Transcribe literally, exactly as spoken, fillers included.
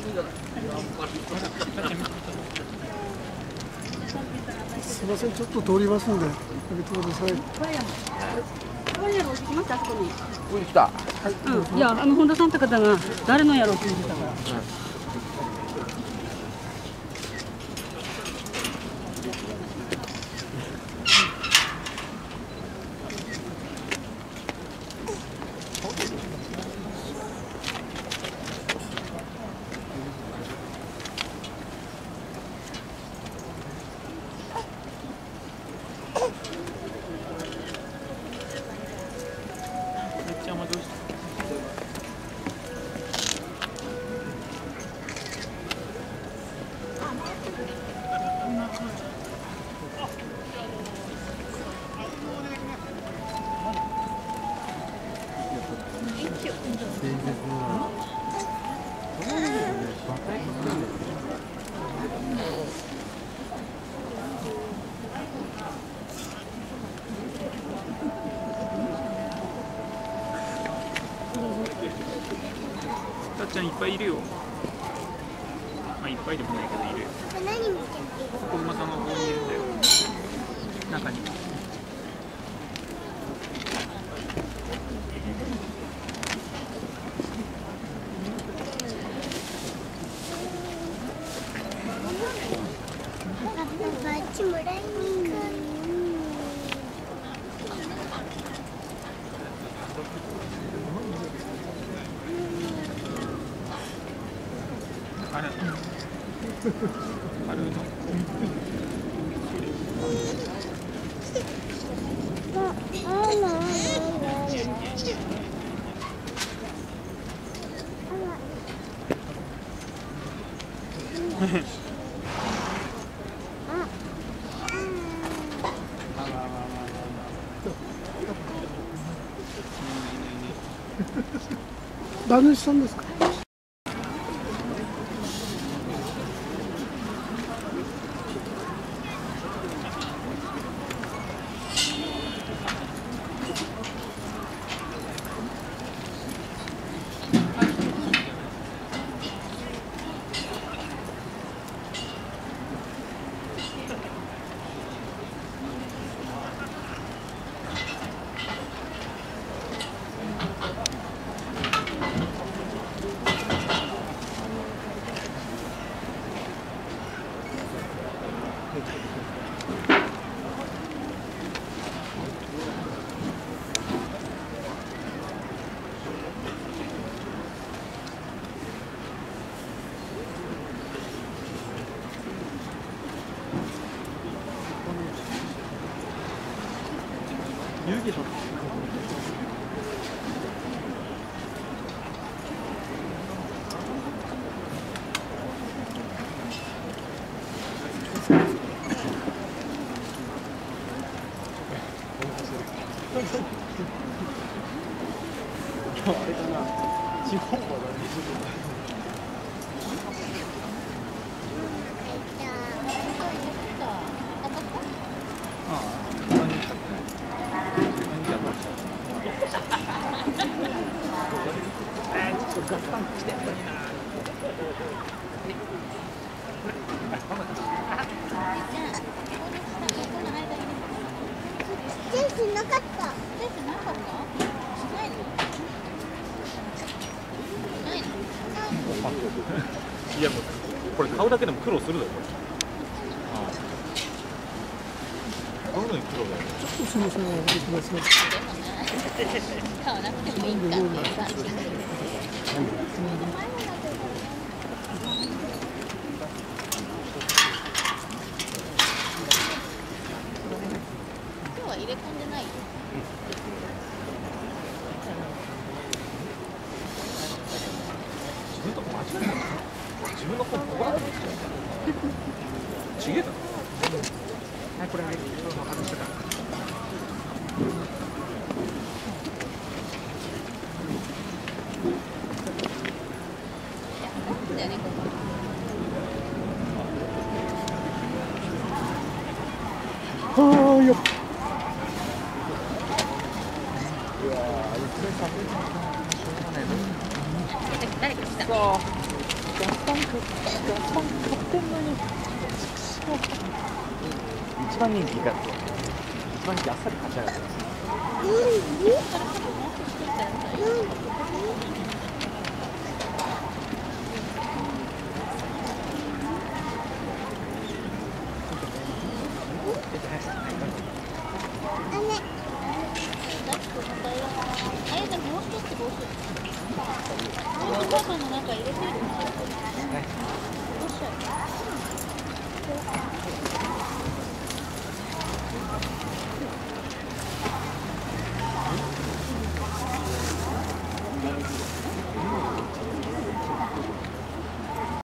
すみません、ちょっと通りますんで、開けてください。 ワイヤー置いてきました、あそこに。 置いてきた。 はい。うん、いや、あの本田さんって方が誰のやろうって言ってたから。 たっちゃんいっぱいいるよ。まあいっぱいでもないけどいるよ。 何見てる？ お馬さんの方にいるんだよ。中に。 バッジもらいに行く。 あれ。あるの。 馬主さんですか？ 遊戯場。今日あれかな、地方は何する？ああ、何したっけ？何じゃました？えー、ちょっとガスパン来てるのにな。 ステージなかった。ステージなかった？ないの？ないの？ いやもうこれ買うだけでも苦労するだろ。買うのに苦労だよ。 ちょっとすみません、開けてください。 買わなくてもいいかっていう感じ。今日は入れ込んでないよ。 自分と間違えたの？自分の本ここだと思ってた。ちげえだろ。はい、これはい、そうそう外してた。 だよね、ここ。 はーいよ。 うわー、いつも寒いな。しょうがないね。 誰か来た。 そう。 パン買ガスパン買ってんのに一番人気が一番人気あっさり勝ち上がってます。